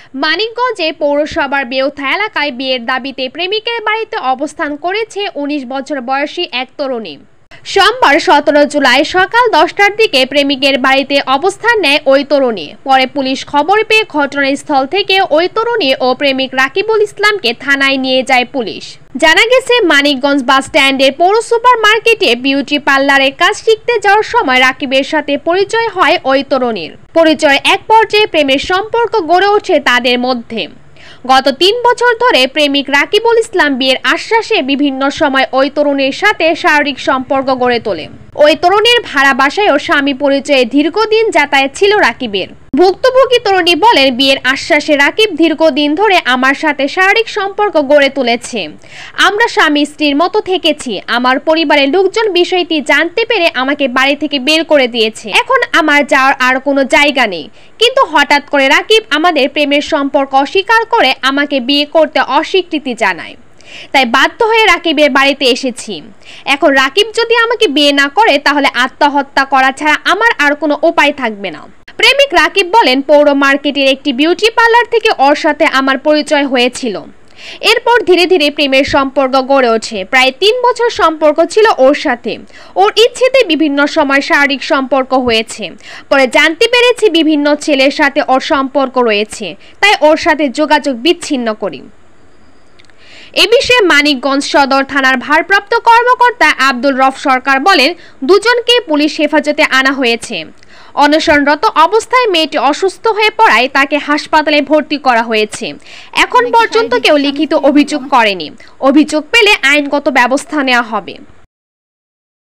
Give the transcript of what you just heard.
মানিকগঞ্জে পৌরসভার বেউথা এলাকায় বিয়ের দাবিতে প্রেমিকের বাড়িতে অবস্থান করেছে ১৯ বছর বয়সী এক তরুণী। সোমবার ১৭ জুলাই সকাল ১০টার দিকে প্রেমিকের বাড়িতে অবস্থান নেয় ওই তরুণী। পরে পুলিশ খবর পেয়ে ঘটনাস্থল থেকে ওই তরুণী ও প্রেমিক রাকিবুল ইসলামকে থানায় নিয়ে যায় পুলিশ। জানা গেছে, মানিকগঞ্জ বাস স্ট্যান্ডের পৌর সুপার মার্কেটে বিউটি পার্লারে কাজ শিখতে যাওয়ার সময় রাকিবের সাথে পরিচয় হয় ওই তরুণীর। পরিচয় এক পর্যায়ে প্রেমের সম্পর্ক গড়ে ওঠে তাদের মধ্যে। গত ৩ বছর ধরে প্রেমিক রাকিবুল ইসলাম বিয়ের আশ্বাসে বিভিন্ন সময় ওই তরুণীর সাথে শারীরিক সম্পর্ক গড়ে তোলে। ওই তরুণীর ভাড়া বাসায়ও স্বামী পরিচয়ে দীর্ঘদিন যাতায়াত ছিল রাকিবের। ভুক্তভোগী তরুণী বলেন, বিয়ের আশ্বাসে রাকিব দীর্ঘদিন ধরে আমার সাথে শারীরিক সম্পর্ক গড়ে তুলেছে। আমরা স্বামী স্ত্রীর মতো থেকেছি। আমার পরিবারের লোকজন বিষয়টি জানতে পেরে আমাকে বাড়ি থেকে বের করে দিয়েছে। এখন আমার যাওয়ার আর কোনো জায়গা নেই। কিন্তু হঠাৎ করে রাকিব আমাদের প্রেমের সম্পর্ক অস্বীকার করে আমাকে বিয়ে করতে অস্বীকৃতি জানায়। তাই বাধ্য হয়ে রাকিবের বাড়িতে এসেছি। এখন রাকিব যদি আমাকে বিয়ে না করে তাহলে আত্মহত্যা করা ছাড়া আমার আর কোনো উপায় থাকবে না। প্রেমিক রাকিব বলেন, পৌর মার্কেটের একটি বিউটি পার্লার থেকে ওর সাথে আমার পরিচয় হয়েছিল। এরপর ধীরে ধীরে প্রেমের সম্পর্ক গড়ে ওঠে। প্রায় ৩ বছর সম্পর্ক ছিল ওর সাথে। ওর ইচ্ছেতে বিভিন্ন সময় শারীরিক সম্পর্ক হয়েছে। পরে জানতে পেরেছি বিভিন্ন ছেলের সাথে ওর সম্পর্ক রয়েছে, তাই ওর সাথে যোগাযোগ বিচ্ছিন্ন করি। এ বিষয়ে মানিকগঞ্জ সদর থানার ভারপ্রাপ্ত কর্মকর্তা আব্দুল রফ সরকার বলেন, দুজনকে পুলিশ হেফাজতে আনা হয়েছে। অনশনরত অবস্থায় মেয়েটি অসুস্থ হয়ে পড়ায় তাকে হাসপাতালে ভর্তি করা হয়েছে। এখন পর্যন্ত কেউ লিখিত অভিযোগ করেনি। অভিযোগ পেলে আইনগত ব্যবস্থা নেওয়া হবে।